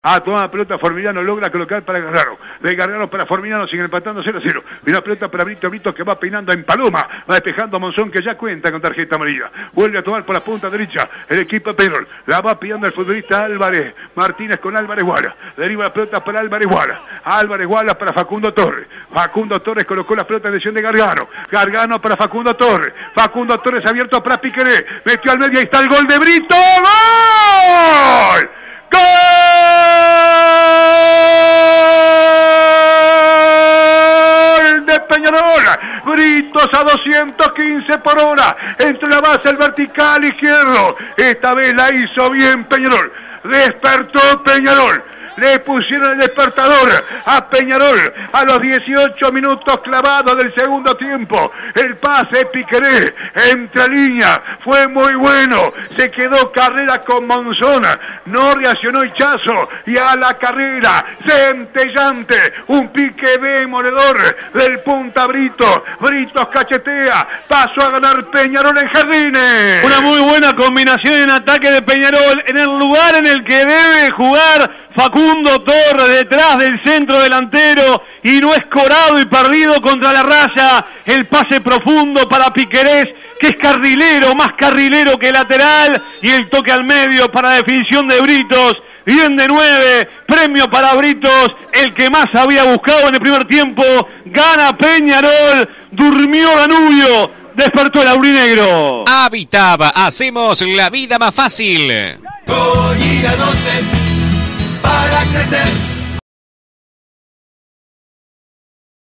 A toda la pelota Formiliano logra colocar para Gargano. De Gargano para Formiliano, siguen empatando 0-0. Y una pelota para Brito que va peinando en Paloma. Va despejando a Monzón, que ya cuenta con tarjeta amarilla. Vuelve a tomar por la punta derecha el equipo de Peñarol. La va pillando el futbolista Álvarez Martínez con Álvarez Guala. Deriva la pelota para Álvarez Guala. Álvarez Guala para Facundo Torres. Facundo Torres colocó la pelota en dirección de Gargano. Gargano para Facundo Torres. Facundo Torres abierto para Piqueré. Metió al medio, ahí está el gol de Brito. ¡Gol! ¡Gol de Peñarol! Britos a 215 por hora. Entre la base, el vertical izquierdo. Esta vez la hizo bien Peñarol. Despertó Peñarol. Le pusieron el despertador a Peñarol a los 18 minutos clavados del segundo tiempo. El pase Piqueré entre línea fue muy bueno. Se quedó Carrera con Monzona. No reaccionó Hichazo. Y a la carrera, centellante, un pique demoledor del punta Brito. Britos cachetea. Pasó a ganar Peñarol en Jardines. Una muy buena combinación en ataque de Peñarol en el lugar en el que debe jugar Facundo Torres, detrás del centro delantero, y no escorado y perdido contra la raya. El pase profundo para Piquerés, que es carrilero, más carrilero que lateral, y el toque al medio para definición de Britos. Bien de 9, premio para Britos, el que más había buscado en el primer tiempo. Gana Peñarol, durmió Danubio, despertó el aurinegro. Habitaba, hacemos la vida más fácil. Con Ira 12 para crecer.